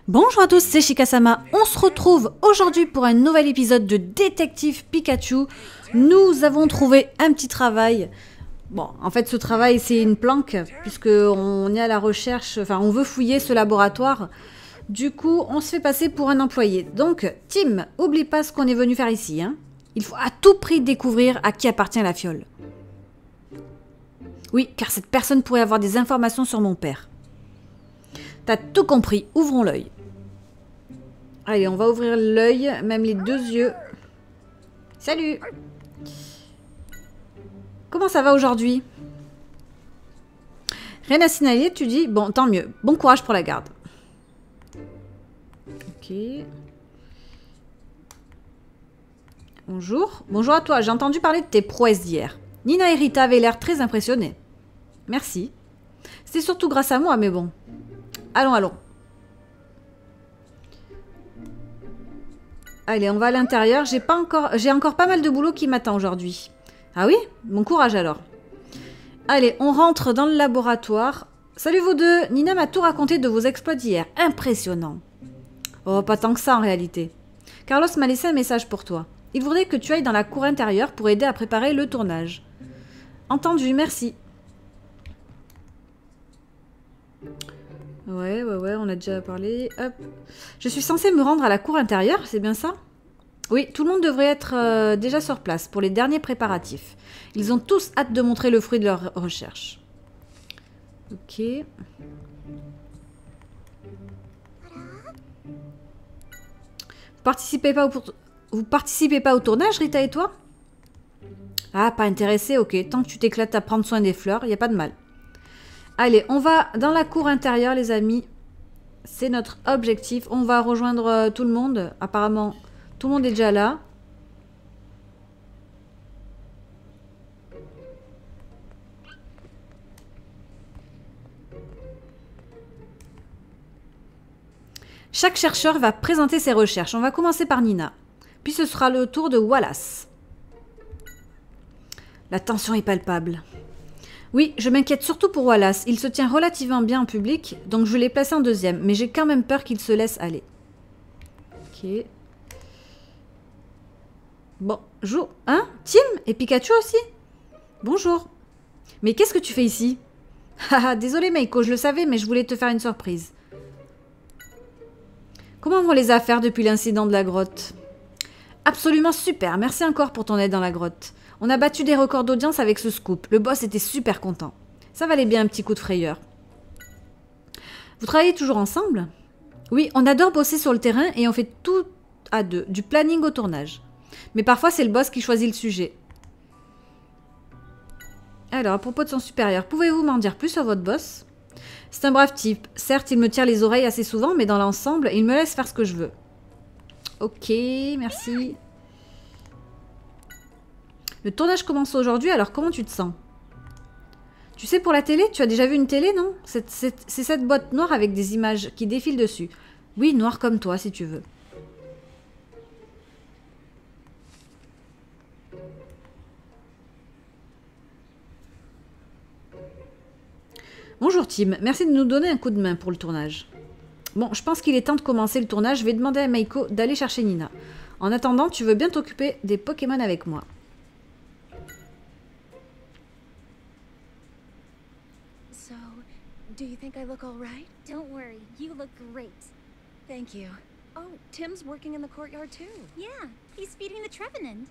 Bonjour à tous, c'est Shikasama. On se retrouve aujourd'hui pour un nouvel épisode de Détective Pikachu. Nous avons trouvé un petit travail. Bon, en fait, ce travail, c'est une planque, puisqu'on est à la recherche, enfin, on veut fouiller ce laboratoire. Du coup, on se fait passer pour un employé. Donc, Tim, oublie pas ce qu'on est venu faire ici, hein. Il faut à tout prix découvrir à qui appartient la fiole. Oui, car cette personne pourrait avoir des informations sur mon père. T'as tout compris, ouvrons l'œil. Allez, on va ouvrir l'œil, même les deux yeux. Salut! Comment ça va aujourd'hui? Rien à signaler, tu dis? Bon, tant mieux. Bon courage pour la garde. Ok. Bonjour. Bonjour à toi. J'ai entendu parler de tes prouesses d'hier. Nina et Rita avaient l'air très impressionnées. Merci. C'était surtout grâce à moi, mais bon. Allons, allons. Allez, on va à l'intérieur. J'ai encore pas mal de boulot qui m'attend aujourd'hui. Ah oui? Bon courage alors. Allez, on rentre dans le laboratoire. Salut vous deux. Nina m'a tout raconté de vos exploits d'hier. Impressionnant. Oh, pas tant que ça en réalité. Carlos m'a laissé un message pour toi. Il voudrait que tu ailles dans la cour intérieure pour aider à préparer le tournage. Entendu, merci. Ouais, on a déjà parlé. Hop. Je suis censée me rendre à la cour intérieure, c'est bien ça? Oui, tout le monde devrait être déjà sur place pour les derniers préparatifs. Ils ont tous hâte de montrer le fruit de leur recherche. Ok. Vous participez pas au tournage, Rita et toi? Ah, pas intéressé, ok. Tant que tu t'éclates à prendre soin des fleurs, y a pas de mal. Allez, on va dans la cour intérieure, les amis. C'est notre objectif. On va rejoindre tout le monde. Apparemment, tout le monde est déjà là. Chaque chercheur va présenter ses recherches. On va commencer par Nina. Puis ce sera le tour de Wallace. La tension est palpable. Oui, je m'inquiète surtout pour Wallace. Il se tient relativement bien en public, donc je l'ai placé en deuxième. Mais j'ai quand même peur qu'il se laisse aller. Ok. Bon, hein? Tim et Pikachu aussi? Bonjour. Mais qu'est-ce que tu fais ici? Haha, désolé Meiko, je le savais, mais je voulais te faire une surprise. Comment vont les affaires depuis l'incident de la grotte? Absolument super, merci encore pour ton aide dans la grotte. On a battu des records d'audience avec ce scoop. Le boss était super content. Ça valait bien un petit coup de frayeur. Vous travaillez toujours ensemble? Oui, on adore bosser sur le terrain et on fait tout à deux, du planning au tournage. Mais parfois, c'est le boss qui choisit le sujet. Alors, à propos de son supérieur, pouvez-vous m'en dire plus sur votre boss? C'est un brave type. Certes, il me tire les oreilles assez souvent, mais dans l'ensemble, il me laisse faire ce que je veux. Ok, merci. Le tournage commence aujourd'hui, alors comment tu te sens? Tu sais, pour la télé, tu as déjà vu une télé, non? C'est cette boîte noire avec des images qui défilent dessus. Oui, noire comme toi, si tu veux. Bonjour Tim, merci de nous donner un coup de main pour le tournage. Bon, je pense qu'il est temps de commencer le tournage. Je vais demander à Meiko d'aller chercher Nina. En attendant, tu veux bien t'occuper des Pokémon avec moi. So, do you think I look all right? Don't worry, you look great. Thank you. Oh, Tim's working in the courtyard too. Yeah, he's feeding the Trevenant.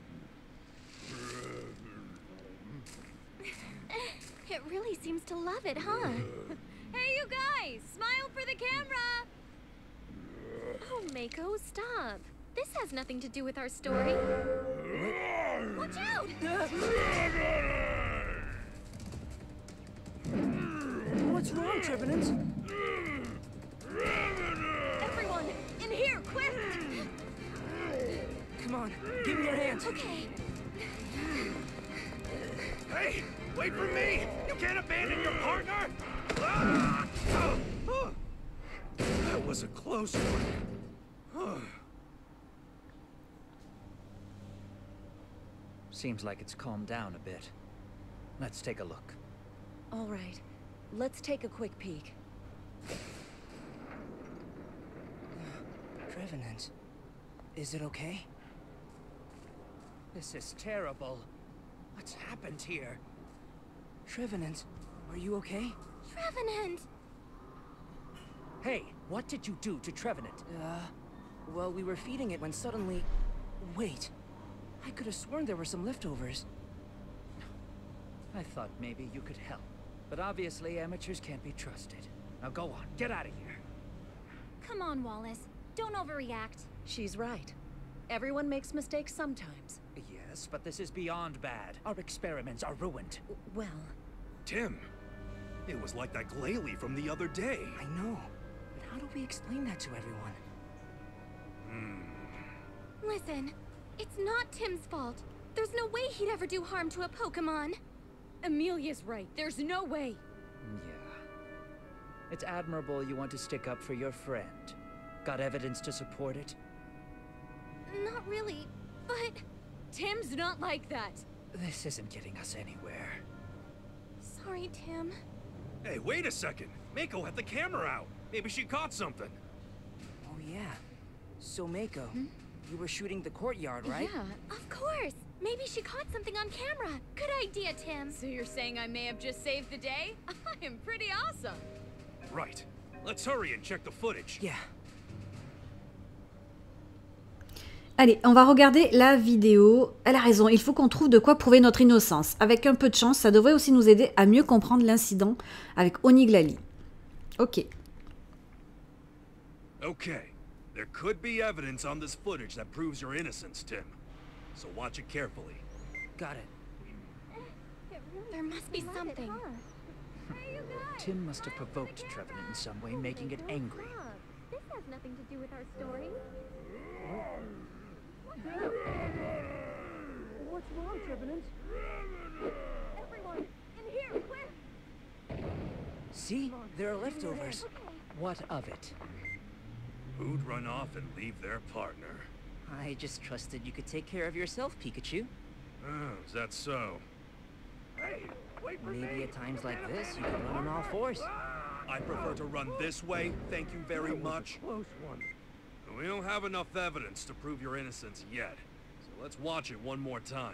It really seems to love it, huh? Hey, you guys! Smile for the camera! Oh, Mako, stop. This has nothing to do with our story. Watch out! What's wrong, Trevenant? Everyone, in here, quick! Come on, give me your hands. Okay. Hey, wait for me! You can't abandon your partner! Ah! That was a close one. Seems like it's calmed down a bit. Let's take a look. All right, let's take a quick peek. Trevenant, is it okay? This is terrible. What's happened here? Trevenant, are you okay? Trevenant! Hey, what did you do to Trevenant? Well, we were feeding it when suddenly... Wait, I could have sworn there were some leftovers. I thought maybe you could help. But obviously amateurs can't be trusted. Now go on, get out of here. Come on, Wallace. Don't overreact. She's right. Everyone makes mistakes sometimes. Yes, but this is beyond bad. Our experiments are ruined. Well, Tim, it was like that Glalie from the other day. I know, but how do we explain that to everyone? Listen, it's not Tim's fault. There's no way he'd ever do harm to a Pokemon. Amelia's right. There's no way. Yeah. It's admirable you want to stick up for your friend. Got evidence to support it? Not really, but... Tim's not like that. This isn't getting us anywhere. Sorry, Tim. Hey, wait a second. Mako had the camera out. Maybe she caught something. Oh yeah. So Mako, you were shooting the courtyard, right? Yeah. Of course. Maybe she caught something on camera. Good idea, Tim. So you're saying I may have just saved the day? I am pretty awesome. Right. Let's hurry and check the footage. Yeah. Allez, on va regarder la vidéo. Elle a raison, il faut qu'on trouve de quoi prouver notre innocence. Avec un peu de chance, ça devrait aussi nous aider à mieux comprendre l'incident avec Oni Glalie. Ok. Okay. There could be evidence on this footage that proves your innocence, Tim. So watch it carefully. Got it. There must be something. Tim must have provoked Trevenant in some way, making it angry. This has nothing to do with our story. What's wrong, Trevenant? Everyone, in here, quick! See? There are leftovers. What of it? Who'd run off and leave their partner? I just trusted you could take care of yourself, Pikachu. Oh, is that so? Hey, wait for Maybe me! at times like this, you can run on all fours. I prefer to run this way, thank you very much. Close one. We don't have enough evidence to prove your innocence yet. So let's watch it one more time.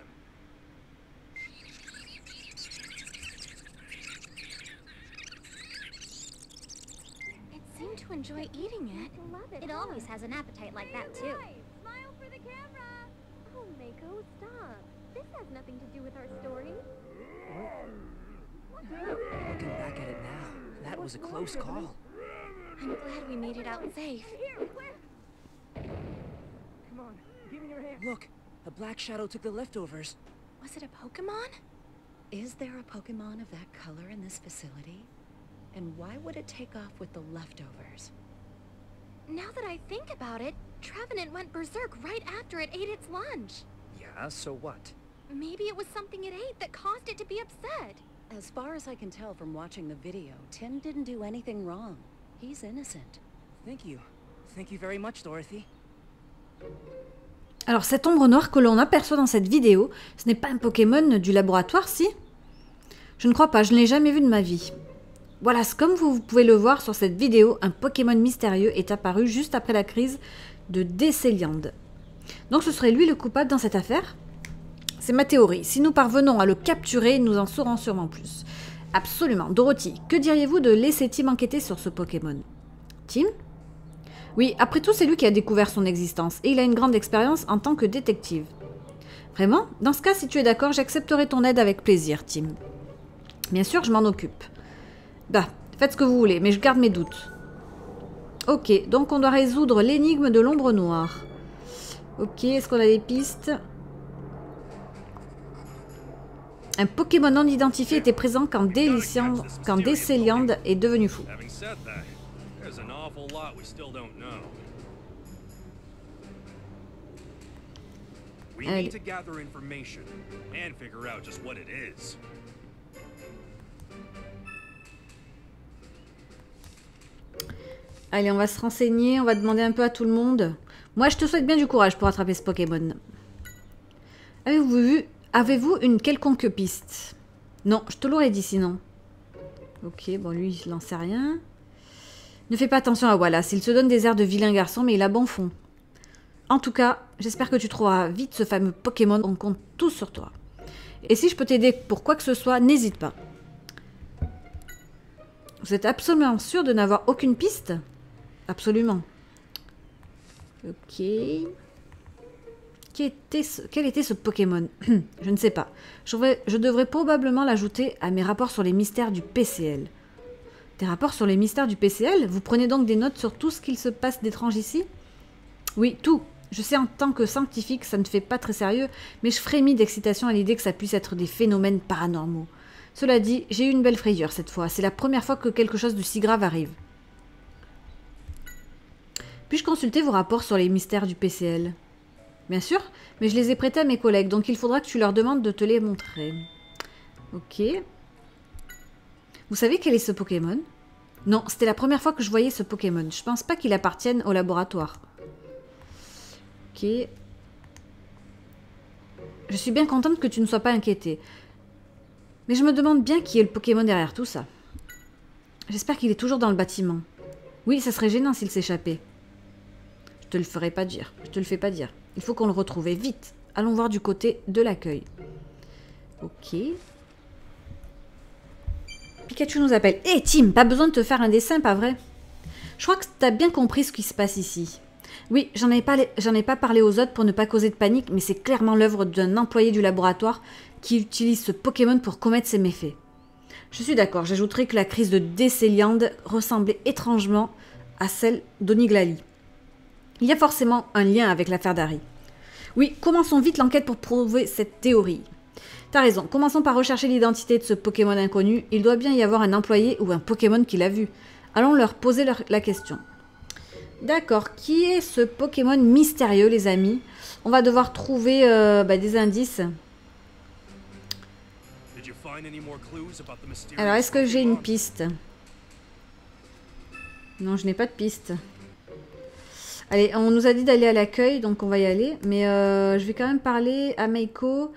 It seemed to enjoy eating it. It always has an appetite like that, too. Smile for the camera! Oh, Mako, stop. This has nothing to do with our story. Looking back at it now, that was a close call. I'm glad we made it out safe. Come on, give me your hand. Look, a black shadow took the leftovers. Was it a Pokemon? Is there a Pokemon of that color in this facility? And why would it take off with the leftovers? Now that I think about it, Trevenant went berserk right after it ate its lunch. Yeah, so what? Maybe it was something it ate that caused it to be upset. As far as I can tell from watching the video, Tim didn't do anything wrong. He's innocent. Thank you. Thank you very much, Dorothy. Alors cette ombre noire que l'on aperçoit dans cette vidéo, ce n'est pas un Pokémon du laboratoire, si? Je ne crois pas, je ne l'ai jamais vu de ma vie. Voilà, comme vous pouvez le voir sur cette vidéo, un Pokémon mystérieux est apparu juste après la crise de Décéliande. Donc ce serait lui le coupable dans cette affaire? C'est ma théorie. Si nous parvenons à le capturer, nous en saurons sûrement plus. Absolument. Dorothy, que diriez-vous de laisser Tim enquêter sur ce Pokémon? Tim? Oui, après tout, c'est lui qui a découvert son existence, et il a une grande expérience en tant que détective. Vraiment? Dans ce cas, si tu es d'accord, j'accepterai ton aide avec plaisir, Tim. Bien sûr, je m'en occupe. Bah, faites ce que vous voulez, mais je garde mes doutes. Ok, donc on doit résoudre l'énigme de l'ombre noire. Ok, est-ce qu'on a des pistes? Un Pokémon non identifié était présent quand Décéliande est devenu fou. Having said that, there's an awful lot we still don't know. We need to gather information and figure out just what it is. Allez, on va se renseigner, on va demander un peu à tout le monde. Moi, je te souhaite bien du courage pour attraper ce Pokémon. Avez-vous une quelconque piste? Non, je te l'aurais dit sinon. Ok, bon, lui, il n'en sait rien. Ne fais pas attention à Wallace, il se donne des airs de vilain garçon, mais il a bon fond. En tout cas, j'espère que tu trouveras vite ce fameux Pokémon, on compte tous sur toi. Et si je peux t'aider pour quoi que ce soit, n'hésite pas. Vous êtes absolument sûr de n'avoir aucune piste? Absolument. Ok. Quel était ce Pokémon? Je ne sais pas. Je devrais probablement l'ajouter à mes rapports sur les mystères du PCL. Des rapports sur les mystères du PCL? Vous prenez donc des notes sur tout ce qu'il se passe d'étrange ici? Oui, tout. Je sais, en tant que scientifique, ça ne fait pas très sérieux, mais je frémis d'excitation à l'idée que ça puisse être des phénomènes paranormaux. Cela dit, j'ai eu une belle frayeur cette fois. C'est la première fois que quelque chose de si grave arrive. Puis-je consulter vos rapports sur les mystères du PCL? Bien sûr, mais je les ai prêtés à mes collègues, donc il faudra que tu leur demandes de te les montrer. Ok. Vous savez quel est ce Pokémon? Non, c'était la première fois que je voyais ce Pokémon. Je pense pas qu'il appartienne au laboratoire. Ok. Je suis bien contente que tu ne sois pas inquiétée. Mais je me demande bien qui est le Pokémon derrière tout ça. J'espère qu'il est toujours dans le bâtiment. Oui, ça serait gênant s'il s'échappait. Je te le ferai pas dire. Je te le fais pas dire. Il faut qu'on le retrouve vite. Allons voir du côté de l'accueil. Ok. Pikachu nous appelle. Hé, Tim, pas besoin de te faire un dessin, pas vrai? Je crois que tu as bien compris ce qui se passe ici. Oui, j'en ai pas parlé aux autres pour ne pas causer de panique, mais c'est clairement l'œuvre d'un employé du laboratoire qui utilise ce Pokémon pour commettre ses méfaits. Je suis d'accord, j'ajouterai que la crise de Décéliande ressemblait étrangement à celle d'Oniglali. Il y a forcément un lien avec l'affaire d'Harry. Oui, commençons vite l'enquête pour prouver cette théorie. T'as raison, commençons par rechercher l'identité de ce Pokémon inconnu. Il doit bien y avoir un employé ou un Pokémon qui l'a vu. Allons leur poser la question. D'accord, qui est ce Pokémon mystérieux, les amis? On va devoir trouver des indices. Alors, est-ce que j'ai une piste? Non, je n'ai pas de piste. Allez, on nous a dit d'aller à l'accueil, donc on va y aller. Mais je vais quand même parler à Meiko.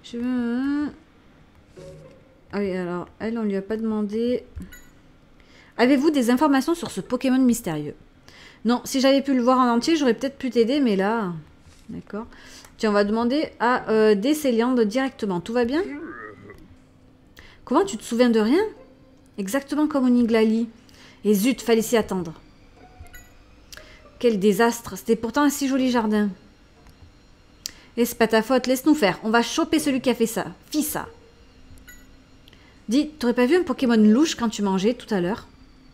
Ah oui, alors, elle, on lui a pas demandé... Avez-vous des informations sur ce Pokémon mystérieux? Non, si j'avais pu le voir en entier, j'aurais peut-être pu t'aider, mais là... D'accord. Tiens, on va demander à Décéliande directement. Tout va bien? Comment, tu te souviens de rien? Exactement comme Oniglali. Et zut, fallait s'y attendre. Quel désastre. C'était pourtant un si joli jardin. Et c'est pas ta faute, laisse-nous faire. On va choper celui qui a fait ça. Fis ça. Dis, t'aurais pas vu un Pokémon louche quand tu mangeais tout à l'heure?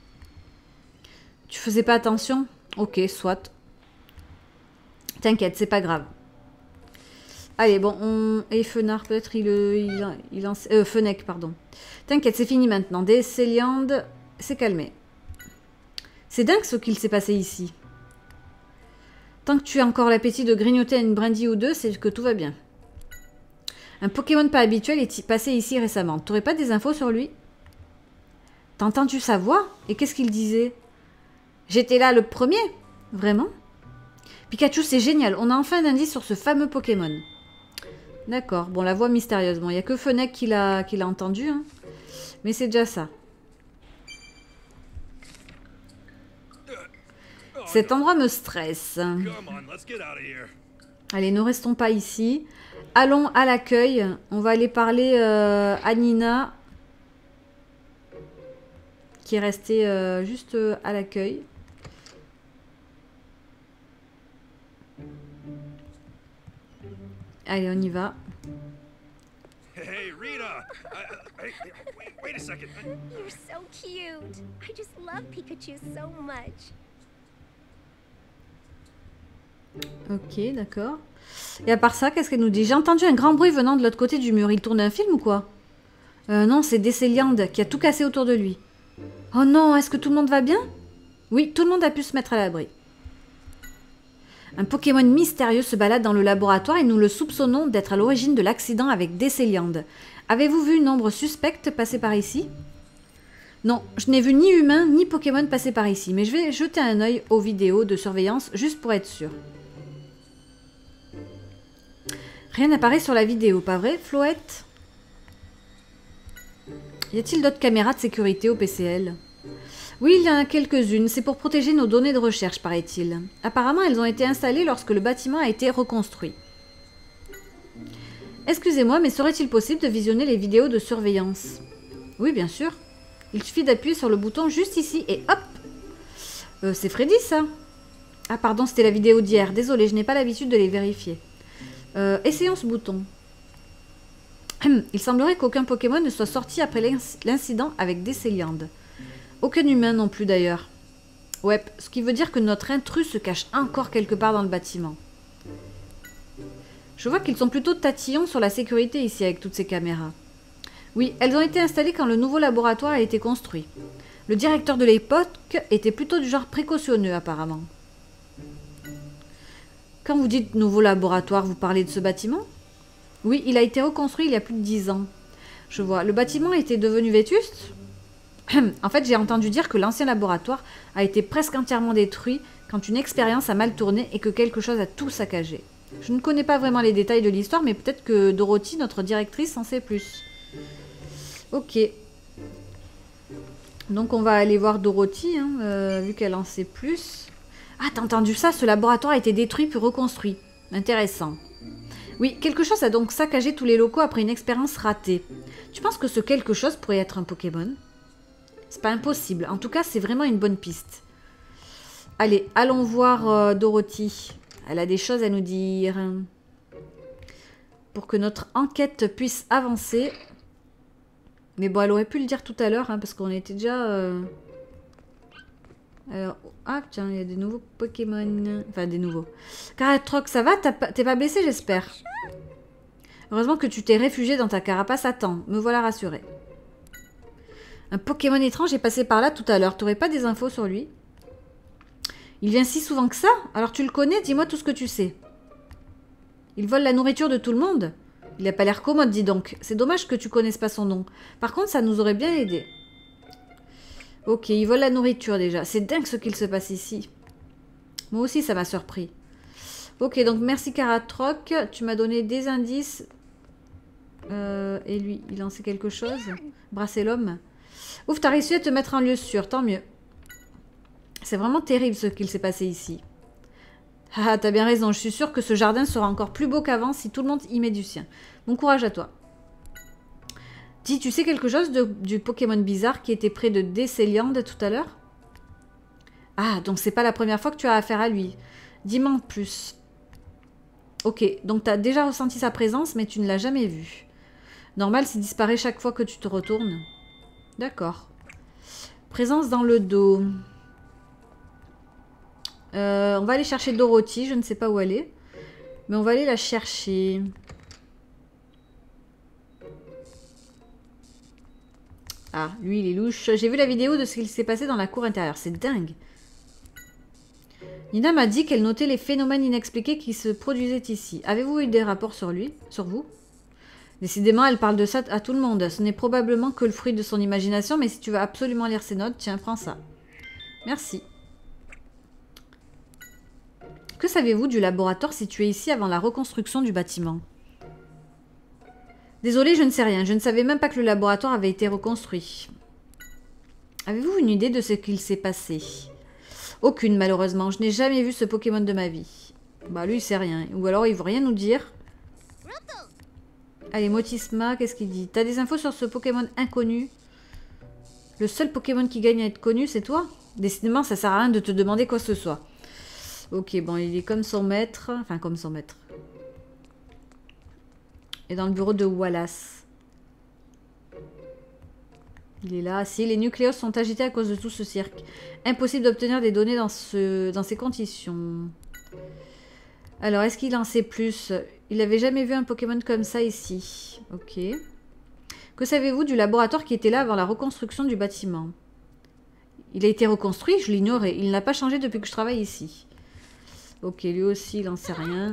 Tu faisais pas attention? Ok, soit. T'inquiète, c'est pas grave. Allez, bon, et Fenard, peut-être Fennec, pardon. T'inquiète, c'est fini maintenant. Décéliande s'est calmé. C'est dingue ce qu'il s'est passé ici. Tant que tu as encore l'appétit de grignoter une brindille ou deux, c'est que tout va bien. Un Pokémon pas habituel est passé ici récemment. T'aurais pas des infos sur lui? T'as entendu sa voix? Et qu'est-ce qu'il disait? J'étais là le premier? Vraiment? Pikachu, c'est génial. On a enfin un indice sur ce fameux Pokémon. D'accord. Bon, la voix mystérieuse. Bon, il n'y a que Fennec qui l'a entendu. Hein. Mais c'est déjà ça. Cet endroit me stresse. Allez, ne restons pas ici. Allons à l'accueil. On va aller parler à Nina. Qui est restée juste à l'accueil. Allez, on y va. Hey, Rita! Wait a second. You're so cute. I just love Pikachu so much. Ok, d'accord. Et à part ça, qu'est-ce qu'elle nous dit? J'ai entendu un grand bruit venant de l'autre côté du mur. Il tourne un film ou quoi? Non, c'est Décéliande qui a tout cassé autour de lui. Oh non, est-ce que tout le monde va bien? Oui, tout le monde a pu se mettre à l'abri. Un Pokémon mystérieux se balade dans le laboratoire et nous le soupçonnons d'être à l'origine de l'accident avec Décéliande. Avez-vous vu une ombre suspecte passer par ici? Non, je n'ai vu ni humain ni Pokémon passer par ici, mais je vais jeter un œil aux vidéos de surveillance juste pour être sûr. Rien n'apparaît sur la vidéo, pas vrai, Floette? Y a-t-il d'autres caméras de sécurité au PCL? Oui, il y en a quelques-unes. C'est pour protéger nos données de recherche, paraît-il. Apparemment, elles ont été installées lorsque le bâtiment a été reconstruit. Excusez-moi, mais serait-il possible de visionner les vidéos de surveillance? Oui, bien sûr. Il suffit d'appuyer sur le bouton juste ici et hop! C'est Freddy, ça? Ah, pardon, c'était la vidéo d'hier. Désolée, je n'ai pas l'habitude de les vérifier. Essayons ce bouton. Il semblerait qu'aucun Pokémon ne soit sorti après l'incident avec Décéliande. Aucun humain non plus, d'ailleurs. Ouais, ce qui veut dire que notre intrus se cache encore quelque part dans le bâtiment. Je vois qu'ils sont plutôt tatillons sur la sécurité ici avec toutes ces caméras. Oui, elles ont été installées quand le nouveau laboratoire a été construit. Le directeur de l'époque était plutôt du genre précautionneux apparemment. Quand vous dites nouveau laboratoire, vous parlez de ce bâtiment? Oui, il a été reconstruit il y a plus de 10 ans. Je vois, le bâtiment était devenu vétuste? En fait, j'ai entendu dire que l'ancien laboratoire a été presque entièrement détruit quand une expérience a mal tourné et que quelque chose a tout saccagé. Je ne connais pas vraiment les détails de l'histoire, mais peut-être que Dorothy, notre directrice, en sait plus. Ok. Donc on va aller voir Dorothy, hein, vu qu'elle en sait plus. Ah, t'as entendu ça? Ce laboratoire a été détruit puis reconstruit. Intéressant. Oui, quelque chose a donc saccagé tous les locaux après une expérience ratée. Tu penses que ce quelque chose pourrait être un Pokémon? C'est pas impossible. En tout cas, c'est vraiment une bonne piste. Allez, allons voir Dorothy. Elle a des choses à nous dire. Pour que notre enquête puisse avancer. Mais bon, elle aurait pu le dire tout à l'heure, hein, parce qu'on était déjà... Alors, ah tiens, il y a des nouveaux Pokémon. Enfin, des nouveaux. Caratroc, ça va? T'es pas blessé, j'espère? Heureusement que tu t'es réfugié dans ta carapace à temps. Me voilà rassurée. Un Pokémon étrange est passé par là tout à l'heure. T'aurais pas des infos sur lui? Il vient si souvent que ça? Alors tu le connais? Dis-moi tout ce que tu sais. Il vole la nourriture de tout le monde? Il a pas l'air commode, dis donc. C'est dommage que tu connaisses pas son nom. Par contre, ça nous aurait bien aidé. Ok, il vole la nourriture déjà. C'est dingue ce qu'il se passe ici. Moi aussi, ça m'a surpris. Ok, donc merci Caratroc. Tu m'as donné des indices. Et lui, il en sait quelque chose? Brasser l'homme. Ouf, t'as réussi à te mettre en lieu sûr. Tant mieux. C'est vraiment terrible ce qu'il s'est passé ici. Ah, t'as bien raison. Je suis sûre que ce jardin sera encore plus beau qu'avant si tout le monde y met du sien. Bon courage à toi. Dis, tu sais quelque chose du Pokémon bizarre qui était près de Décéliande tout à l'heure? Ah, donc c'est pas la première fois que tu as affaire à lui. Dis-moi en plus. Ok, donc t'as déjà ressenti sa présence, mais tu ne l'as jamais vu. Normal s'il disparaît chaque fois que tu te retournes. D'accord. Présence dans le dos. On va aller chercher Dorothy, je ne sais pas où elle est. Mais on va aller la chercher. Ah, lui, il est louche. J'ai vu la vidéo de ce qu'il s'est passé dans la cour intérieure. C'est dingue. Nina m'a dit qu'elle notait les phénomènes inexpliqués qui se produisaient ici. Avez-vous eu des rapports sur lui? Sur vous? Décidément, elle parle de ça à tout le monde. Ce n'est probablement que le fruit de son imagination, mais si tu veux absolument lire ses notes, tiens, prends ça. Merci. Que savez-vous du laboratoire situé ici avant la reconstruction du bâtiment? Désolée, je ne sais rien. Je ne savais même pas que le laboratoire avait été reconstruit. Avez-vous une idée de ce qu'il s'est passé? Aucune, malheureusement. Je n'ai jamais vu ce Pokémon de ma vie. Bah, lui, il sait rien. Ou alors, il veut rien nous dire. Allez, Motisma, qu'est-ce qu'il dit? T'as des infos sur ce Pokémon inconnu? Le seul Pokémon qui gagne à être connu, c'est toi? Décidément, ça sert à rien de te demander quoi que ce soit. Ok, bon, il est comme son maître. Enfin, comme son maître. Et dans le bureau de Wallace. Il est là. Si, les nucléos sont agités à cause de tout ce cirque. Impossible d'obtenir des données dans ces conditions. Alors, est-ce qu'il en sait plus? Il n'avait jamais vu un Pokémon comme ça ici. Ok. Que savez-vous du laboratoire qui était là avant la reconstruction du bâtiment? Il a été reconstruit? Je l'ignorais. Il n'a pas changé depuis que je travaille ici. Ok, lui aussi, il n'en sait rien.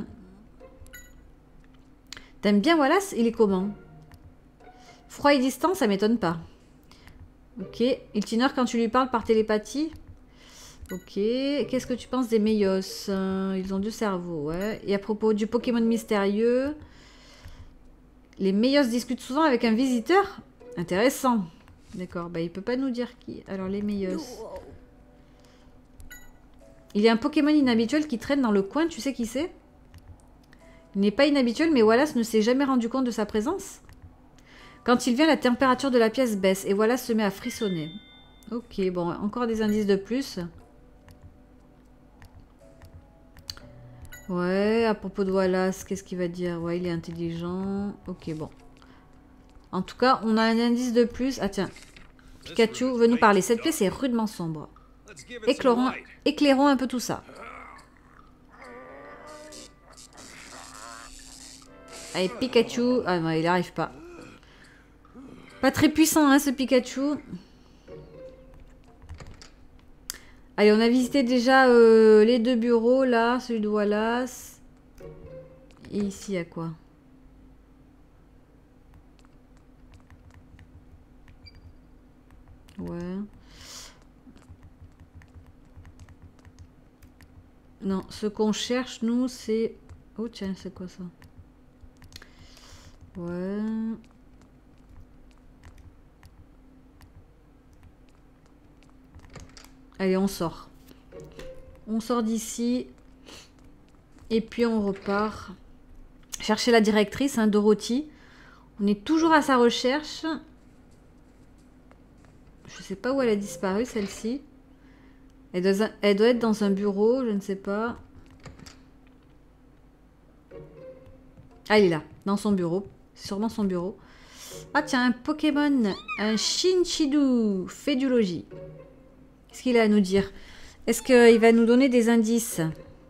T'aimes bien Wallace? Il est comment? Froid et distant, ça m'étonne pas. Ok. Il t'ignore quand tu lui parles par télépathie? Ok. Qu'est-ce que tu penses des Meios? Ils ont deux cerveaux, ouais. Et à propos du Pokémon mystérieux, les Meios discutent souvent avec un visiteur? Intéressant. D'accord, bah il peut pas nous dire qui. Alors les Méios. Il y a un Pokémon inhabituel qui traîne dans le coin, tu sais qui c'est? Il n'est pas inhabituel, mais Wallace ne s'est jamais rendu compte de sa présence. Quand il vient, la température de la pièce baisse et Wallace se met à frissonner. Ok, bon, encore des indices de plus. Ouais, à propos de Wallace, qu'est-ce qu'il va dire? Ouais, il est intelligent. Ok, bon. En tout cas, on a un indice de plus. Ah tiens, Pikachu veut nous parler. Cette pièce est rudement sombre. Éclairons un peu tout ça. Allez, Pikachu. Ah non, il n'arrive pas. Pas très puissant, hein, ce Pikachu. Allez, on a visité déjà les deux bureaux, là. Celui de Wallace. Et ici, il y a quoi? Ouais. Non, ce qu'on cherche, nous, c'est... Oh, tiens, c'est quoi ça? Ouais. Allez, on sort. On sort d'ici. Et puis, on repart. Chercher la directrice, hein, Dorothy. On est toujours à sa recherche. Je sais pas où elle a disparu, celle-ci. Elle doit être dans un bureau, je ne sais pas. Ah, elle est là, dans son bureau. C'est sûrement son bureau. Ah, tiens, un Pokémon. Un Shinchidu. Fait du logis. Qu'est-ce qu'il a à nous dire? Est-ce qu'il va nous donner des indices?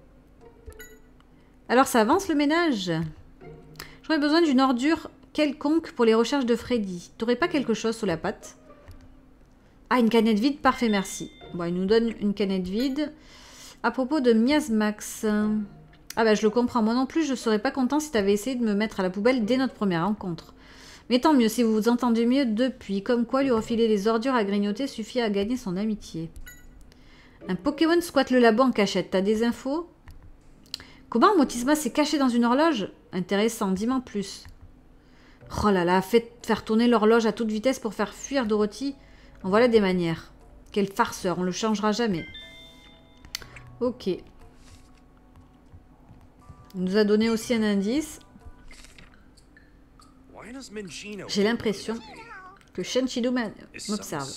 Alors, ça avance le ménage. J'aurais besoin d'une ordure quelconque pour les recherches de Freddy. T'aurais pas quelque chose sous la patte? Ah, une canette vide, parfait, merci. Bon, il nous donne une canette vide. À propos de Miasmax. Ah bah, je le comprends. Moi non plus, je serais pas content si t'avais essayé de me mettre à la poubelle dès notre première rencontre. Mais tant mieux, si vous vous entendez mieux depuis. Comme quoi, lui refiler des ordures à grignoter suffit à gagner son amitié. Un Pokémon squatte le labo en cachette. T'as des infos? Comment Motisma s'est caché dans une horloge? Intéressant, dis-moi plus. Oh là là, faire tourner l'horloge à toute vitesse pour faire fuir Dorothy. En voilà des manières. Quel farceur, on le changera jamais. Ok. Il nous a donné aussi un indice. J'ai l'impression que Shinchidu m'observe.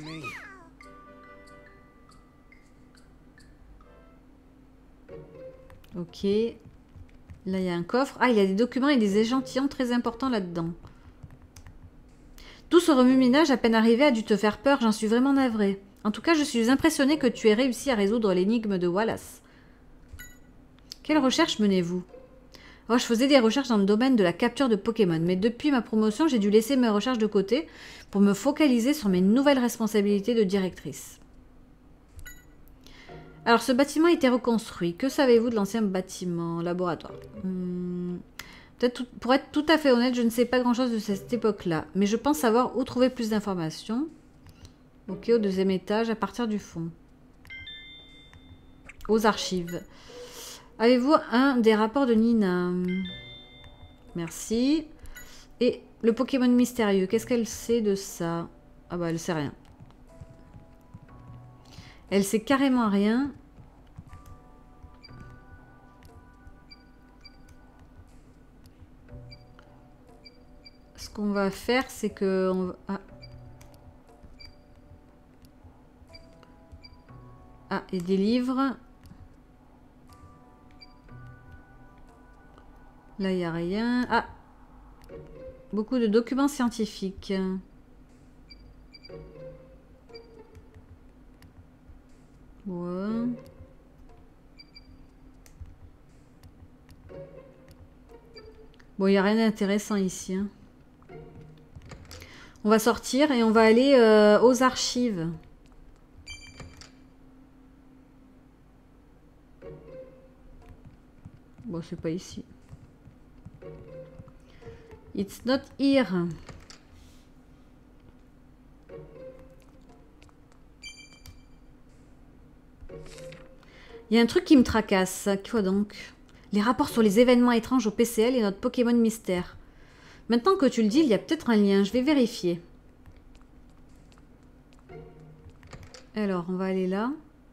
Ok. Là, il y a un coffre. Ah, il y a des documents et des échantillons très importants là-dedans. Tout ce remue-ménage à peine arrivé a dû te faire peur, j'en suis vraiment navrée. En tout cas, je suis impressionnée que tu aies réussi à résoudre l'énigme de Wallace. Quelles recherches menez-vous? Oh, je faisais des recherches dans le domaine de la capture de Pokémon, mais depuis ma promotion, j'ai dû laisser mes recherches de côté pour me focaliser sur mes nouvelles responsabilités de directrice. Alors, ce bâtiment a été reconstruit. Que savez-vous de l'ancien bâtiment laboratoire? Peut-être pour être tout à fait honnête, je ne sais pas grand-chose de cette époque-là, mais je pense savoir où trouver plus d'informations. Ok, au deuxième étage, à partir du fond. Aux archives. Avez-vous un des rapports de Nina? Merci. Et le Pokémon mystérieux, qu'est-ce qu'elle sait de ça? Ah bah, elle sait rien. Elle sait carrément rien. Ce qu'on va faire, c'est que... On va... Ah, et des livres. Là, il n'y a rien. Ah! Beaucoup de documents scientifiques. Ouais. Bon, il n'y a rien d'intéressant ici. Hein. On va sortir et on va aller aux archives. Bon, c'est pas ici. It's not here. Il y a un truc qui me tracasse. Quoi donc? Les rapports sur les événements étranges au PCL et notre Pokémon mystère. Maintenant que tu le dis, il y a peut-être un lien. Je vais vérifier. Alors, on va aller là.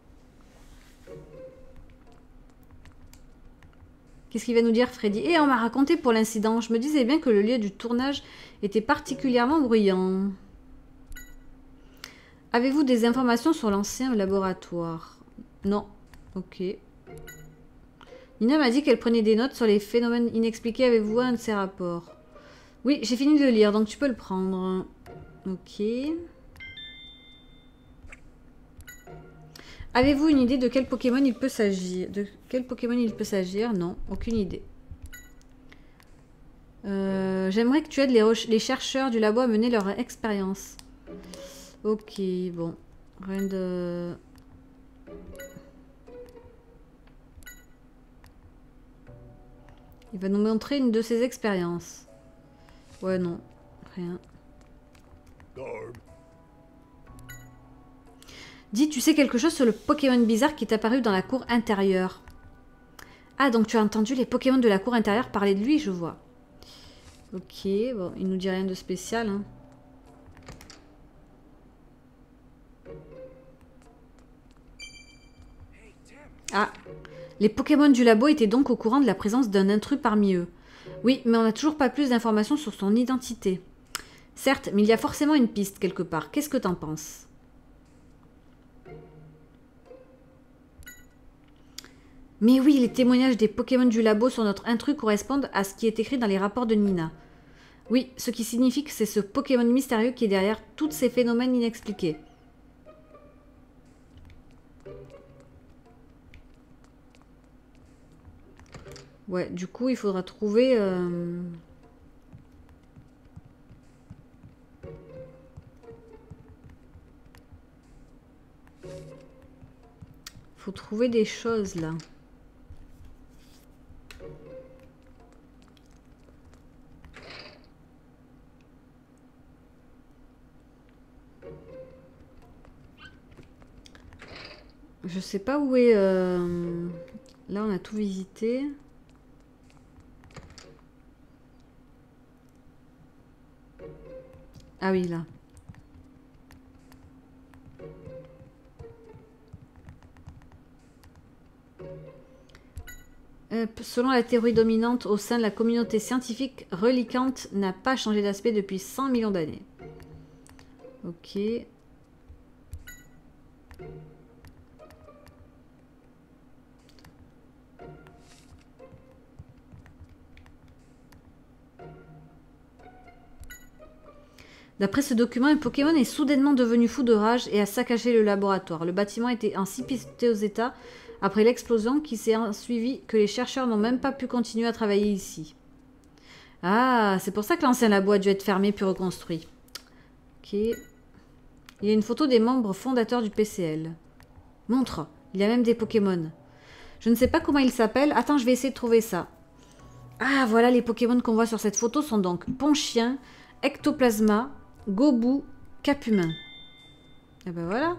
Qu'est-ce qu'il va nous dire, Freddy? Et on m'a raconté pour l'incident. Je me disais bien que le lieu du tournage était particulièrement bruyant. Avez-vous des informations sur l'ancien laboratoire? Non. Ok. Nina m'a dit qu'elle prenait des notes sur les phénomènes inexpliqués. Avez-vous un de ces rapports? Oui, j'ai fini de le lire, donc tu peux le prendre. Ok. Avez-vous une idée de quel Pokémon il peut s'agir? De quel Pokémon il peut s'agir? Non, aucune idée. J'aimerais que tu aides les chercheurs du labo à mener leur expérience. Ok, bon. Rien de... Il va nous montrer une de ses expériences. Ouais, non. Rien. Dis, tu sais quelque chose sur le Pokémon bizarre qui est apparu dans la cour intérieure? Ah, donc tu as entendu les Pokémon de la cour intérieure parler de lui, je vois. Ok, bon, il nous dit rien de spécial, hein. Ah, les Pokémon du labo étaient donc au courant de la présence d'un intrus parmi eux. Oui, mais on n'a toujours pas plus d'informations sur son identité. Certes, mais il y a forcément une piste quelque part. Qu'est-ce que t'en penses? Mais oui, les témoignages des Pokémon du labo sur notre intrus correspondent à ce qui est écrit dans les rapports de Nina. Oui, ce qui signifie que c'est ce Pokémon mystérieux qui est derrière tous ces phénomènes inexpliqués. Ouais, du coup, il faudra trouver... Faut trouver des choses, là. Je sais pas où est... Là, on a tout visité. Ah oui, là. Selon la théorie dominante au sein de la communauté scientifique, Reliquante n'a pas changé d'aspect depuis 100 millions d'années. Ok. D'après ce document, un Pokémon est soudainement devenu fou de rage et a saccagé le laboratoire. Le bâtiment était en si piteux état après l'explosion qui s'est ensuivie que les chercheurs n'ont même pas pu continuer à travailler ici. Ah, c'est pour ça que l'ancien labo a dû être fermé puis reconstruit. Ok. Il y a une photo des membres fondateurs du PCL. Montre, il y a même des Pokémon. Je ne sais pas comment ils s'appellent. Attends, je vais essayer de trouver ça. Ah, voilà les Pokémon qu'on voit sur cette photo sont donc Ponchien, Ectoplasma, Gobu, Capumin. Et ben voilà.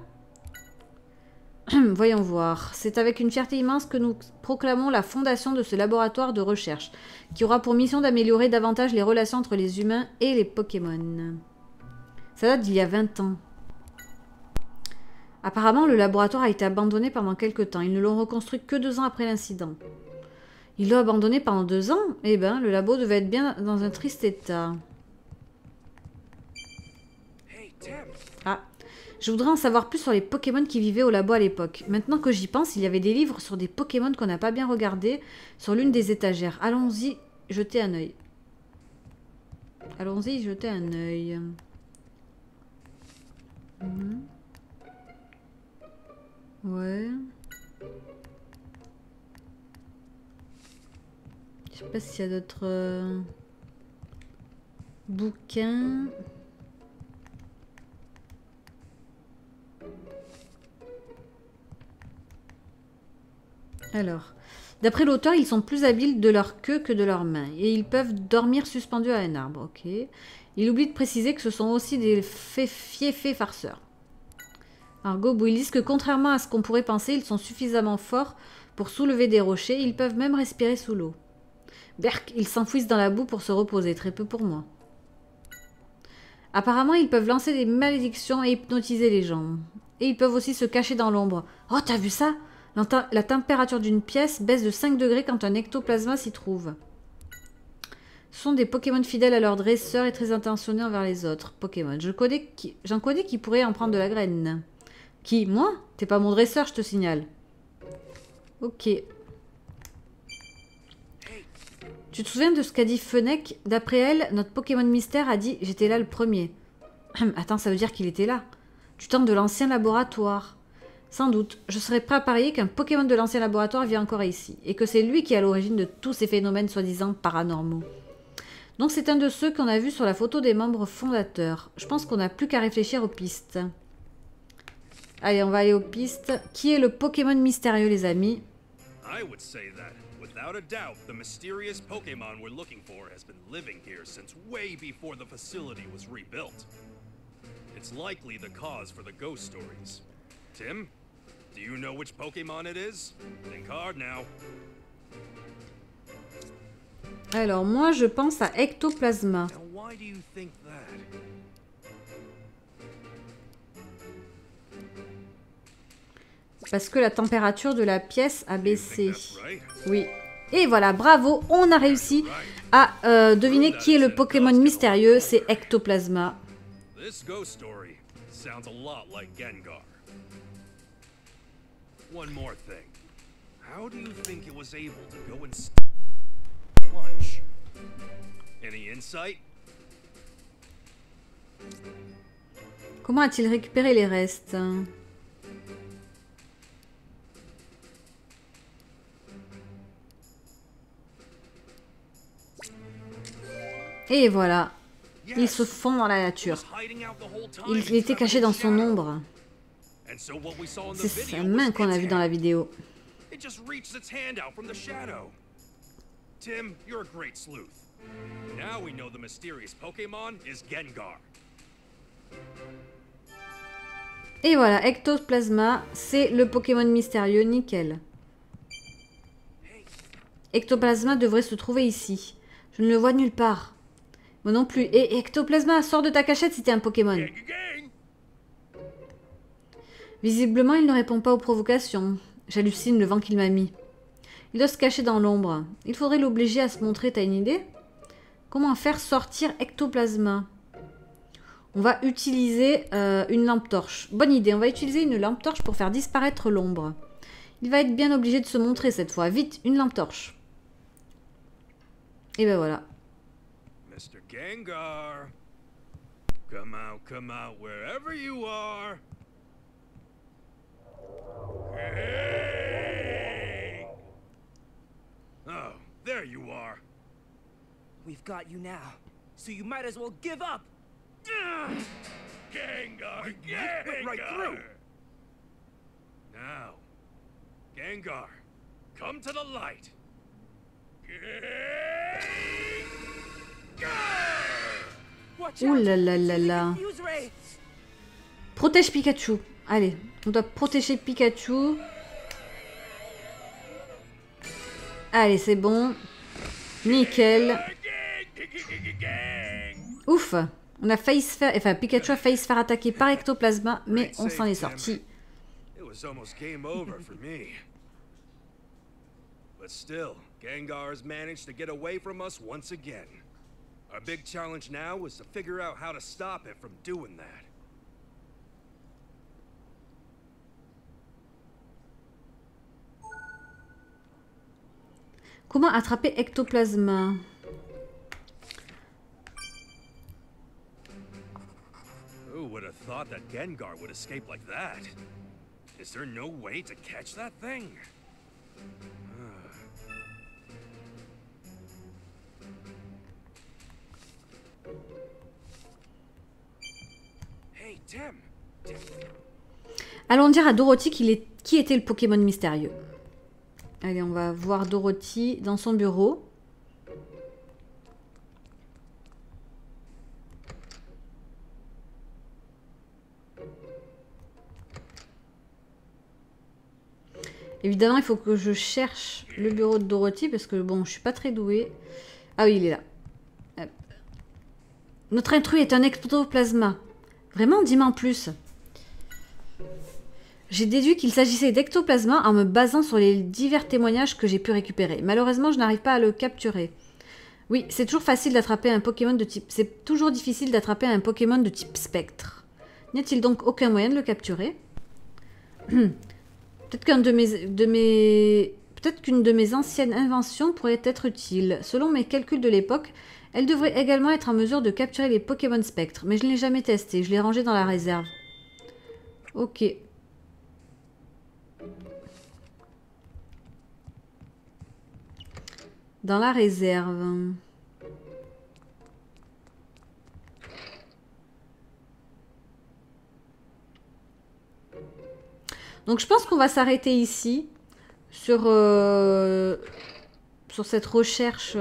Voyons voir. C'est avec une fierté immense que nous proclamons la fondation de ce laboratoire de recherche, qui aura pour mission d'améliorer davantage les relations entre les humains et les Pokémon. Ça date d'il y a 20 ans. Apparemment, le laboratoire a été abandonné pendant quelques temps. Ils ne l'ont reconstruit que 2 ans après l'incident. Ils l'ont abandonné pendant 2 ans? Eh ben, le labo devait être bien dans un triste état. Ah, je voudrais en savoir plus sur les Pokémon qui vivaient au labo à l'époque. Maintenant que j'y pense, il y avait des livres sur des Pokémon qu'on n'a pas bien regardés sur l'une des étagères. Allons-y, jeter un œil. Allons-y, jeter un œil. Ouais. Je sais pas s'il y a d'autres bouquins. Alors, d'après l'auteur, ils sont plus habiles de leur queue que de leurs mains. Et ils peuvent dormir suspendus à un arbre. Ok. Il oublie de préciser que ce sont aussi des fiefés farceurs. Alors, Gobu, ils disent que contrairement à ce qu'on pourrait penser, ils sont suffisamment forts pour soulever des rochers. Ils peuvent même respirer sous l'eau. Berk, ils s'enfouissent dans la boue pour se reposer. Très peu pour moi. Apparemment, ils peuvent lancer des malédictions et hypnotiser les gens. Et ils peuvent aussi se cacher dans l'ombre. Oh, t'as vu ça? La température d'une pièce baisse de 5 degrés quand un ectoplasma s'y trouve. Ce sont des Pokémon fidèles à leur dresseur et très intentionnés envers les autres Pokémon. J'en connais qui pourraient en prendre de la graine. Qui? Moi? T'es pas mon dresseur, je te signale. Ok. Tu te souviens de ce qu'a dit Fennec? D'après elle, notre Pokémon mystère a dit « J'étais là le premier ». Attends, ça veut dire qu'il était là. Du temps de l'ancien laboratoire. Sans doute, je serais prêt à parier qu'un Pokémon de l'ancien laboratoire vit encore ici, et que c'est lui qui est à l'origine de tous ces phénomènes soi-disant paranormaux. Donc c'est un de ceux qu'on a vu sur la photo des membres fondateurs. Je pense qu'on n'a plus qu'à réfléchir aux pistes. Allez, on va aller aux pistes. Qui est le Pokémon mystérieux, les amis? I would say that, without a doubt, the mysterious Pokemon we're looking for has been living here since way before the facility was rebuilt. It's likely the cause for the ghost stories. Tim, do you know which Pokemon it is? Think hard now. Alors, moi, je pense à Ectoplasma. Now, why do you think that? Parce que la température de la pièce a You think baissé. that's right? Oui. Et voilà, bravo, on a réussi à deviner qui est le Pokémon mystérieux. C'est Ectoplasma. This ghost story sounds a lot like Gengar. One more thing. How do you think it was able to go and lunch? Any insight? Comment a-t-il récupéré les restes? Et voilà. Ils se fond dans la nature. Il était caché dans son ombre. C'est sa main qu'on a vue dans la vidéo. It just reached its hand out from the shadow. Tim, you're a great sleuth. Now we know the mysterious Pokemon is Gengar. Et voilà, Ectoplasma, c'est le Pokémon mystérieux, nickel. Ectoplasma devrait se trouver ici. Je ne le vois nulle part. Moi non plus. Et Ectoplasma, sors de ta cachette si t'es un Pokémon. Visiblement, il ne répond pas aux provocations. J'hallucine le vent qu'il m'a mis. Il doit se cacher dans l'ombre. Il faudrait l'obliger à se montrer, t'as une idée? Comment faire sortir Ectoplasma? On va utiliser une lampe torche. Bonne idée, on va utiliser une lampe torche pour faire disparaître l'ombre. Il va être bien obligé de se montrer cette fois. Vite, une lampe torche. Et ben voilà. Mr. Gengar. Come out wherever you are. Hey! Oh, there you are. We've got you now, so you might as well give up. Gengar, went Gengar! right through. Now, Gengar, come to the light. Watch Ouh out. là là là là. Fuse ray. Protège Pikachu. Allez, on doit protéger Pikachu. Allez, c'est bon. Nickel. Ouf. On a failli se faire... Enfin, Pikachu a failli se faire attaquer par Ectoplasma, mais on s'en est sorti. It was almost game over for me. But still, Gengar has managed to get away from us once again. Our big challenge now is to figure out how to stop it from doing that. Comment attraper Ectoplasma? Who would have thought that Gengar would escape like that? Is there no way to catch that thing? Hey, Tim. Allons dire à Dorothy qui était le Pokémon mystérieux. Allez, on va voir Dorothy dans son bureau. Évidemment, il faut que je cherche le bureau de Dorothy parce que bon, je suis pas très douée. Ah oui, il est là. Hop. Notre intrus est un ectoplasma. Vraiment, dis-moi en plus. J'ai déduit qu'il s'agissait d'ectoplasma en me basant sur les divers témoignages que j'ai pu récupérer. Malheureusement, je n'arrive pas à le capturer. Oui, c'est toujours facile d'attraper un Pokémon de type... C'est toujours difficile d'attraper un Pokémon de type spectre. N'y a-t-il donc aucun moyen de le capturer? Peut-être qu'une de mes anciennes inventions pourrait être utile. Selon mes calculs de l'époque, elle devrait également être en mesure de capturer les Pokémon spectres. Mais je ne l'ai jamais testé, je l'ai rangé dans la réserve. Ok. Dans la réserve. Donc je pense qu'on va s'arrêter ici sur cette recherche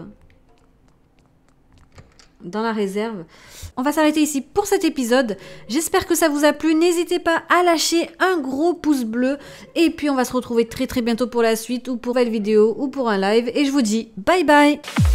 dans la réserve. On va s'arrêter ici pour cet épisode. J'espère que ça vous a plu. N'hésitez pas à lâcher un gros pouce bleu. Et puis on va se retrouver très très bientôt pour la suite, ou pour une nouvelle vidéo, ou pour un live. Et je vous dis bye bye.